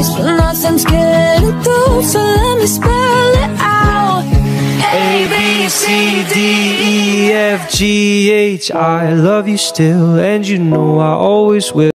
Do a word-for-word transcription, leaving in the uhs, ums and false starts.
face, but nothing's getting through. So let me spell it out. A, B, C, D, E, F, G, H. I love you still, and you know I always will.